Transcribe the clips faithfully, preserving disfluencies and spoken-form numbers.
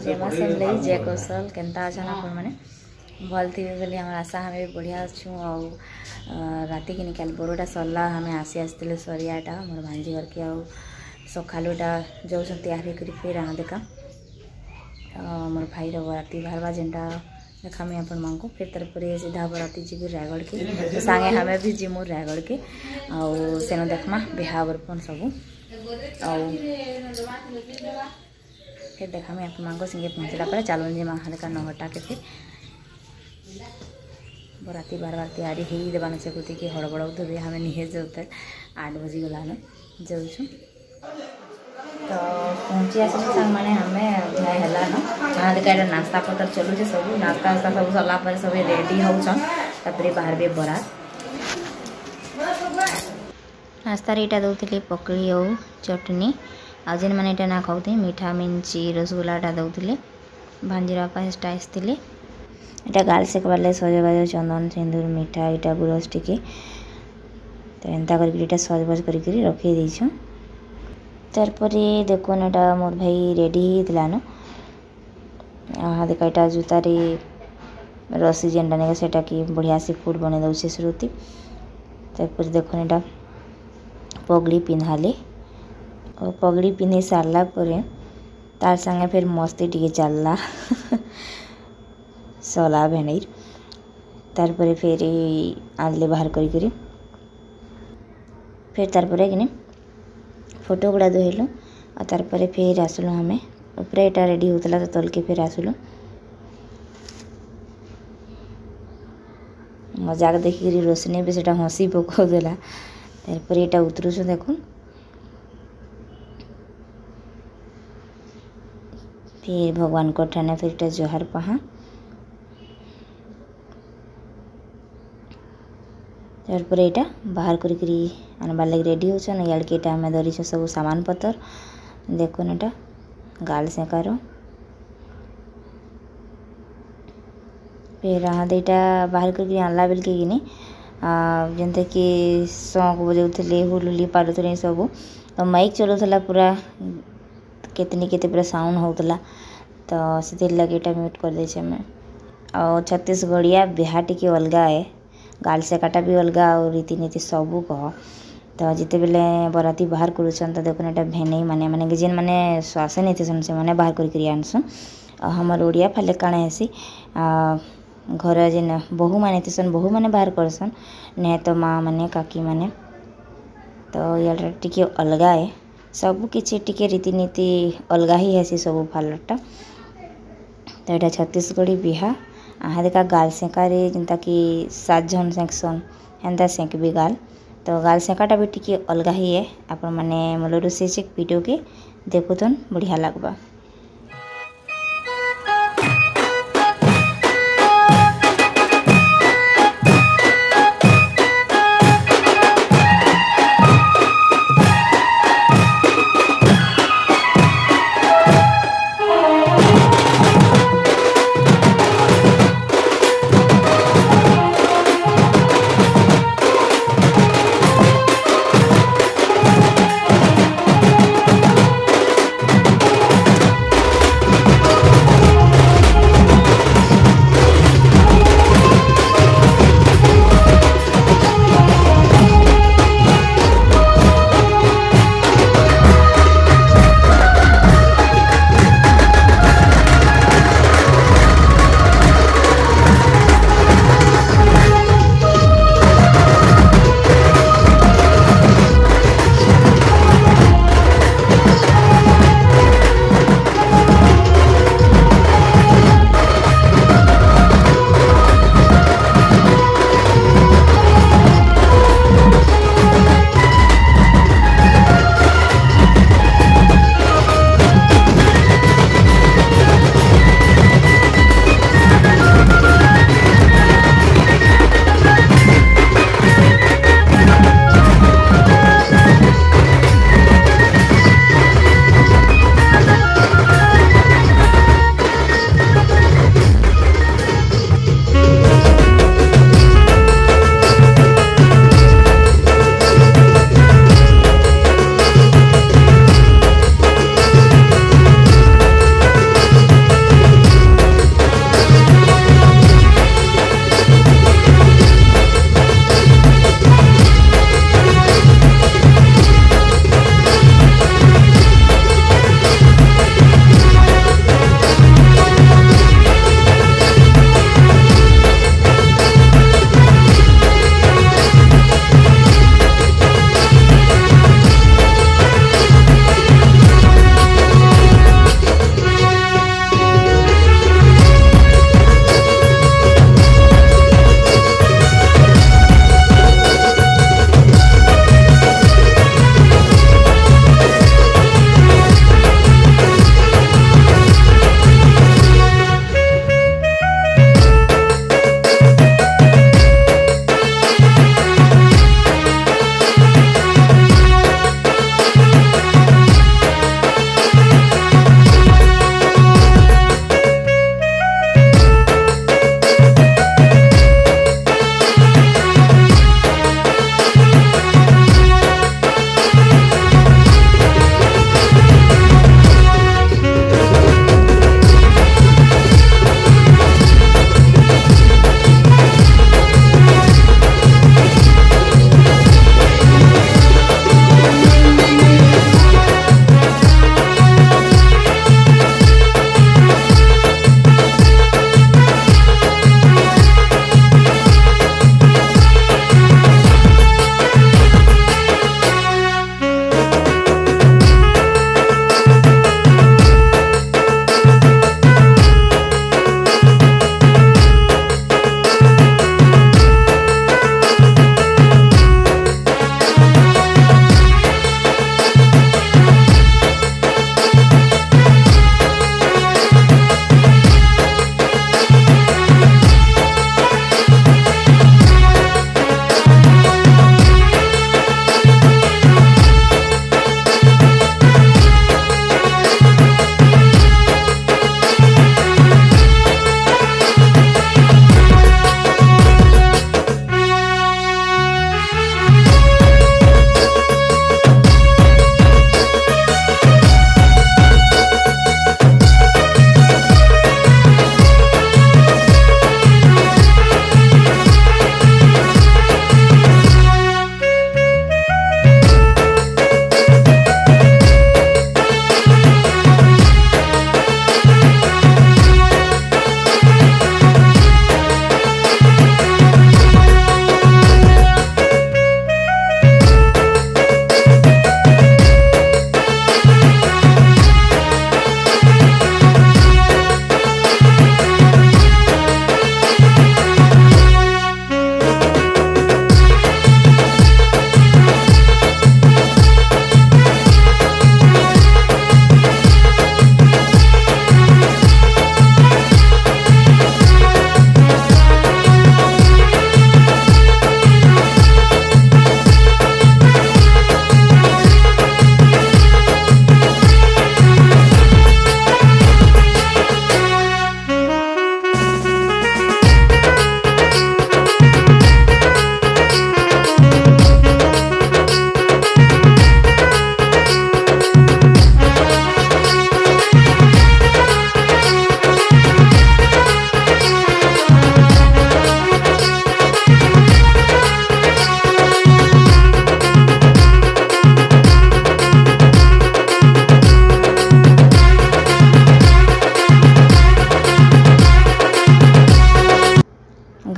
जयमा सेमलई जय कौशल केन्ता अछन आपण माने भल थी बोली हमार आशा हमें भी बढ़िया अच्छू आउ राति कि निकाल बड़ोटा सरला हमें आसी आसते सरियाटा मोर भांजी घर के आउ सकालुटा जो तैयारी कर फिर आ देखा मोर भाई बराती बाहर जेनटा देखा मैं अपन माँ को फिर तार पर सीधा बराती जी रायगढ़ के सांगे हमें भी जीमु रायगढ़ के आउ सेन देखमा बिहा बरपन सबू आउ फिर देखा मैं अपन माँ को संगे पहुँचला पर चलो जी माँ हल्का नहटा के फिर बराती बार बार तैयारी ही देवान से कहते कि हड़बड़ धोबे हमें निहे जाते आठ बजी गलान जाऊँ तो पहुँची आस मैंने हमें है ना देखा नास्ता पतर चलुचे सब नास्ता वास्ता सब सरला सब रेडी होचन तापर बाहर भी बरात नास्ता यहाँ दौले पकड़ी और चटनी आ जेन मैंने यहाँ ना खाते मीठा मिंची रसगुल्लाटा दौले भांजीर बापा हेटा आसते এটা গাল সেকবার সজবাজ চন্দন সিন্দুর মিঠা এটা গুরস টিকে তো এন্তা করি এটা সজবাজ করি করি রখি দেইছো তারপরে দেখুন এটা মোর ভাই রেডি হিতলানো আহা দেখা এটা জুতারে রসি যেটা নেগে সেটা কি বঢ়িয়া সে ফুড বনে দউছে শ্রুতি তারপরে দেখুন এটা পগড়ি পিন্ধালে ও পগড়ি পিন্ধি সারলা পরে তার সঙ্গে ফির মস্তি টিকে চাললা सला भेनईर तारपरे फिर आनले बाहर करी करी फिर तारपरे कि फोटो गुड़ा धोइलु और तारपरे फिर आसलु हमें ऊपर एटा रेडी होतला तो तल के फिर आसलु मजाक देखिक रोशनी भी सेटा हसी पको देला तारपरे एटा उतरुछु देखुन फिर भगवान को ठाने फिर एटा जोहार पहा तारपर यहाँ बाहर करी आनबार लगे रेडी होचन इयाड़ के आम धरी सब सामान पतर देखुन यहाँ गाल सेकार फिर हाँ यहाँ बाहर कर आनला बेल के गिनी जमता कि शौक बजाऊे हुलुली पारुले सब तो माइक चलाऊला पूरा केतनी केते पूरा साउंड होता तो से लगे यहाँ म्यूट कर दे और छत्तीसगढ़िया बिहा टी अलगा है गाल सेकाटा भी अलग और रीतिनीति सबू कह तो जिते बेले बराती बाहर करुचन तो देखुन यहाँ भेनई माने माने जेन माने श्वासे नहीं थे से मैंने बाहर करी आनसन हमर ओडिया फाले काण हेसी घर जेन बहु माने थे बहु माने बाहर करसन नहीं तो माँ माने काकी माने तो यार टिके अलग है सबू किसी टिके रीतिनीति अलग ही हेसी सब फालटा तो यहाँ छत्तीसगढ़ी बिहा aha देखा गाल सेकारे जिनता कि सात जन सेक्शन हेन्ता सेक भी गाल तो गाल सेकाटा भी टिके अलग ही है आपण माने मोल रोसे वीडियो के देखुन बढ़िया लगवा।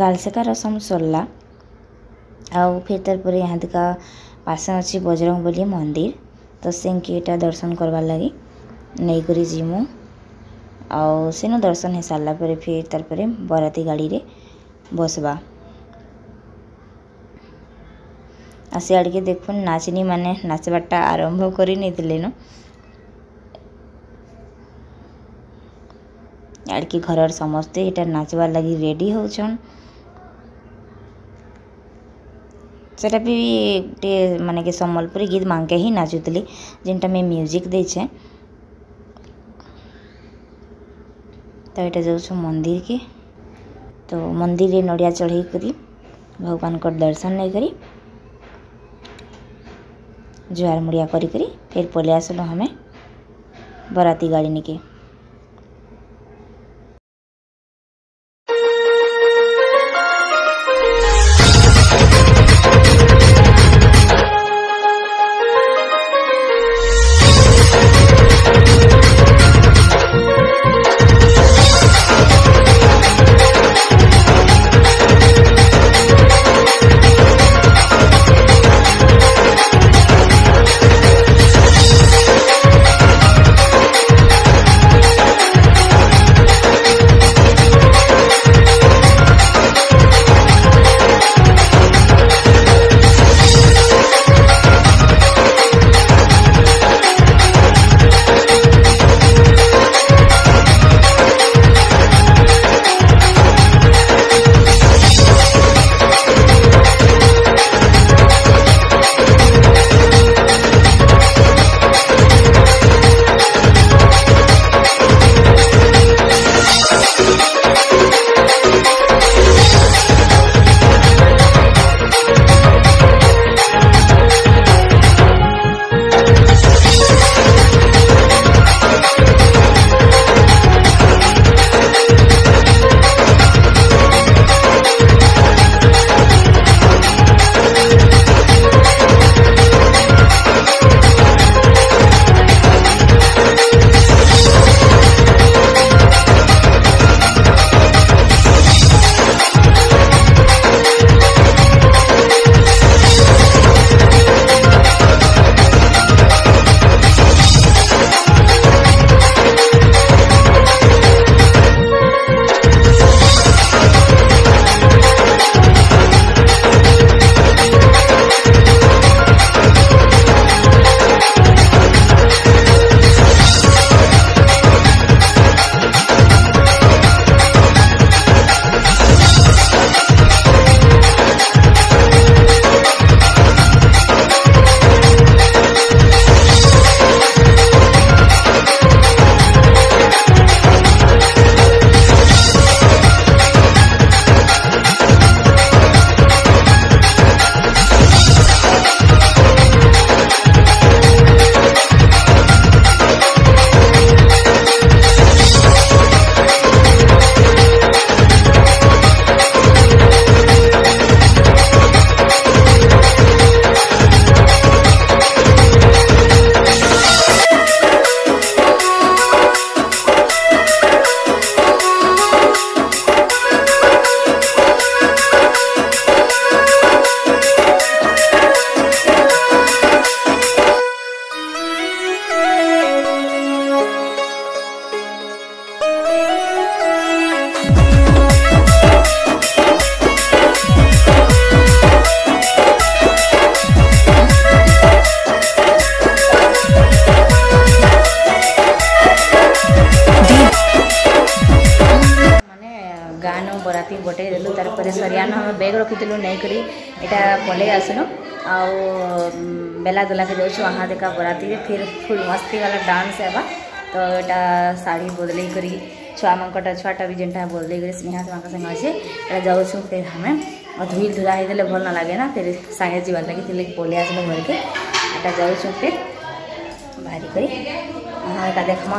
गालसेका रसम सरला आउ फिर तार पर यहाँ दिका पासे अच्छी बजरंग बली मंदिर तो से दर्शन करवार लगी नहीं करी जीमु आउ सेन दर्शन हो सारा पर फिर तार पर बराती गाड़ी रे बसबा आसी आड़ के देखुन नाचनी माने नाचबाटा आरंभ करी नहीं न आड़ के घर समस्ते इटा नाचबार लगी रेडी होचन सेटा भी टे माने के सम्बलपुरी गीत मांगे ही नाचुतली जिनटा में म्यूजिक देछे तो यहाँ जाऊँ मंदिर के तो मंदिर रे नड़िया चढ़े करी भगवान को दर्शन नहीं करी जुआर मुड़िया करी करी फिर पले आसलु हमें बराती गाड़ी निके बराती बटे देलु तार पर सरियान हम बैग रखिलु नहीं करी एटा पले आसनु आउ बेला दुला के जाऊँ वहाँ देखा बराती फिर फुल मस्ती वाला डांस है तो यहाँ शाढ़ी बदल करी छुआ मानकटा छुआटा भी जेनटा बदल कर स्नेहा माँ संग अच्छे जाऊँ फिर हमें धुल धुला होते भल ना लगे ना फिर सागे जीवार लगे पलि आसलु घर के यहाँ जाऊँ फिर बाहरी करी वहाँ देखमा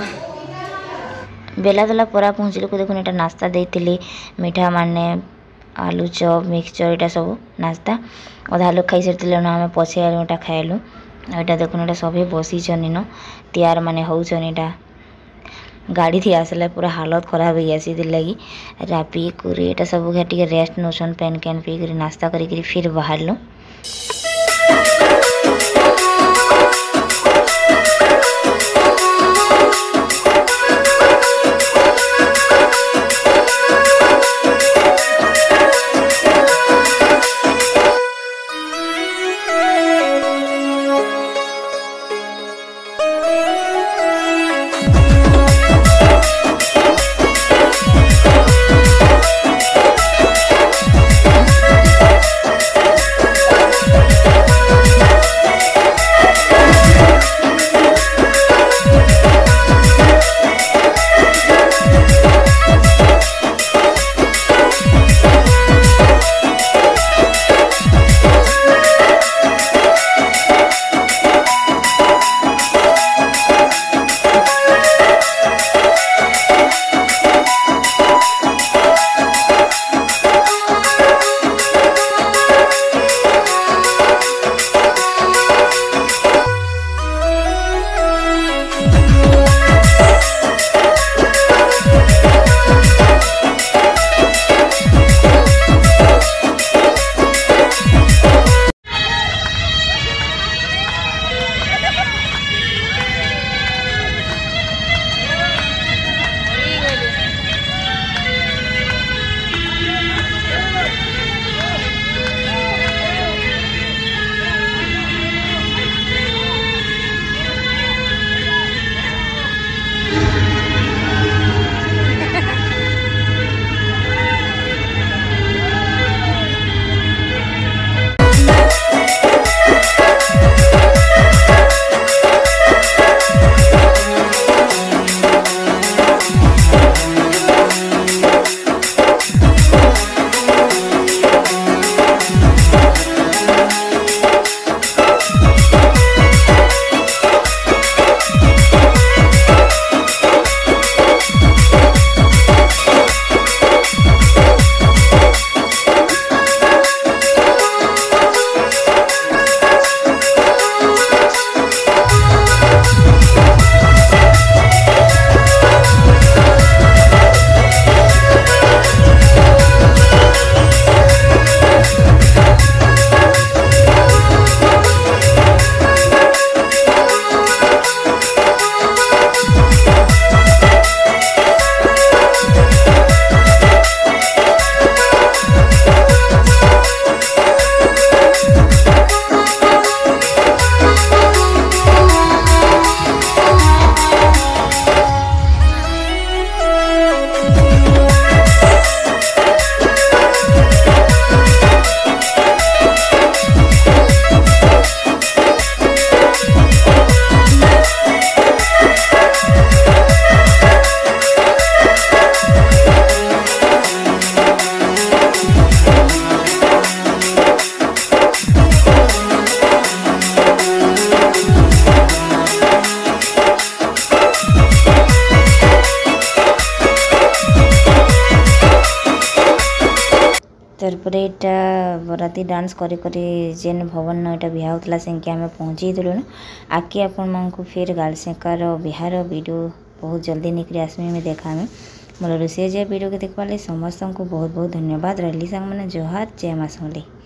बेला दला परा पहुँचलु को देखुन यहाँ नास्ता देती मिठा माने आलू चप मिक्सचर यहाँ सब नास्ता अधा लोग खाई सारी आम पचे आलूटा खाइलु यहाँ देखुन यहाँ सभी बसीचन इन तैयार माने होचन यहाँ गाड़ी थी आसला पूरा हालत खराब हो गई लगी रापी कुरी एटा सब टे रेस्ट नौसन पेन कैन पी कर नास्ता करी फिर बाहर लो। तारपर यहाँ बराती डांस करी करी जेन भवन न यहाँ बिहा होता से आम पहुँची देलु आके आपण को फिर गालसेकार बिहार वीडियो बहुत जल्दी निकली आसमी में देखा मोर रोसे जे वीडियो के देखवा समस्त को बहुत बहुत धन्यवाद रही सांग मैंने जोहार जय माँ समली।